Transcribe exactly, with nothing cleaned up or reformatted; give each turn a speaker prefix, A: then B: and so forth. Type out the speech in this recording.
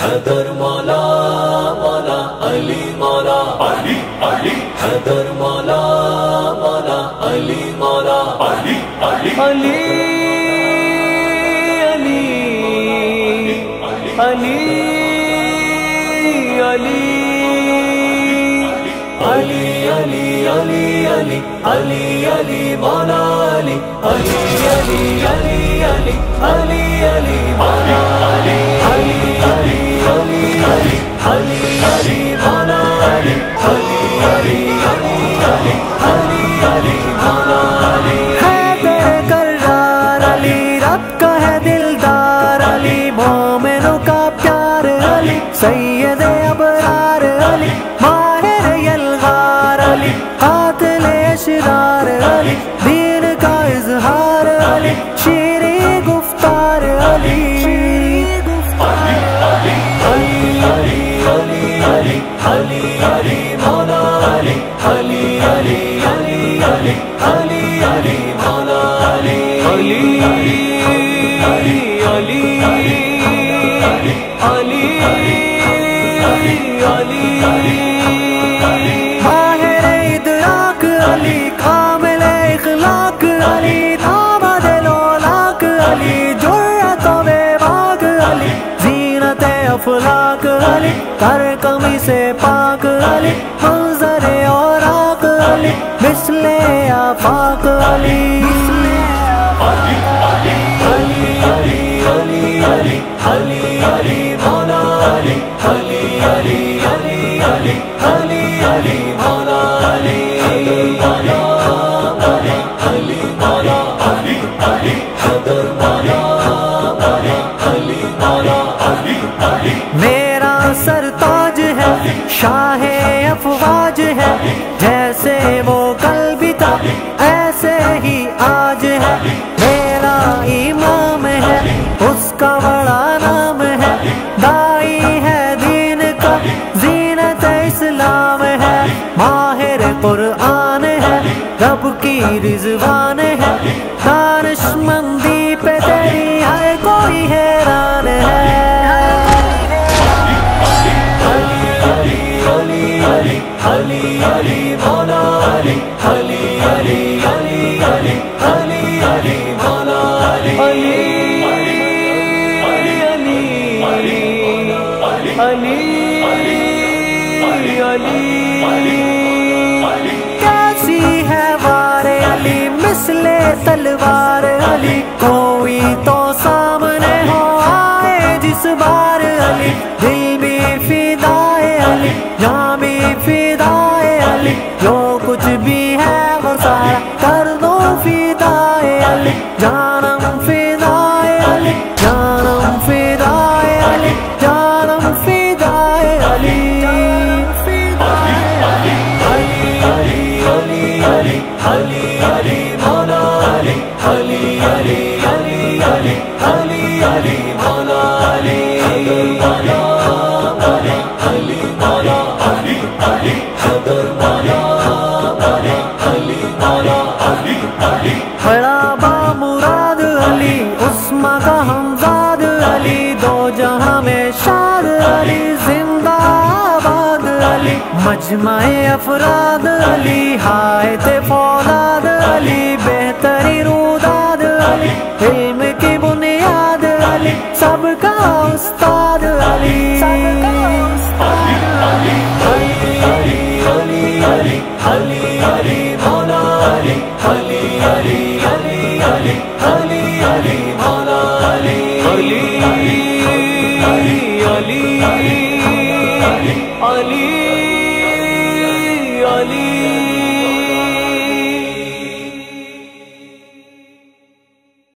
A: حیدر مولا مولا علی مولا علی علی حیدر مولا مولا علی مولا علی علی علی علی علی علی علی علی علی علی علی مولا علی علی علی علی علی علی علی مولا علی علی علی علی علی علی علی مولا علی علی علی علی علی علی علی مولا علی
B: حیدر کرار علی رب کا ہے دلدار علی مومنوں کا پیار علی سید ابرار علی ماہر یلغار علی قاتل اشرار علی دین کا اظہار علی شیریں گفتار علی علی علی علی مولا علی علی علی علی علی علی علی مولا علی علی علی علی علی علی ماہر ادراک علی کامل اخلاق علی داماد لولاک علی جرأت و بے باک علی زینت افلاک علی کر کمی سے پاک علی منظر اوراق علی مثل آفاق علی علی علی علی علی علی علی علی مولا علی علی علی علی علی علی علی مولا علی علی مولا علی مولا علی علی حیدر مولا مولا علی مولا علی علی میرا سرتاج ہے شاہ افواج ہے جیسے وہ کل بھی تھا ایسے ہی آج ہے میرا امام ہے اس کا بڑا نام ہے دائی ہے دین کا زینت اسلام ہے ماہر قرآن ہے رب کی رضوان ہے دانش مندی پہ تیری ہر کوئی حیران ہے علی علی مولا علی علی علی علی علی علی علی مولا علی علی علی علی علی علی کیسی ہے وار علی مثل تلوار علی کوئی تو سامنے ہو آئے جس بار علی دل بھی فدائے علی جان بھی فدائے علی جو کچھ بھی ہے وہ سارا کر دو فدائے علی جانم فدائے علی جانم فدائے علی جانم فدائے علی علی علی علی علی علی علی علی مولا علی علی علی علی علی علی علی مولا علی مولا مولا علی مولا علی علی حیدر مولا مولا علی مولا علی علی بڑا بامراد علی عثمان کا ہمزاد علی دو جہاں میں شاد علی زندہ آباد علی مجمع افراد علی حائط فولاد علی بہتری روداد علی علم کی بنیاد علی سب کا استاد علی علی علی علی علی علی علی علی مولا علی علی علی علی علی علی علی مولا علی علی علی علی علی علی علی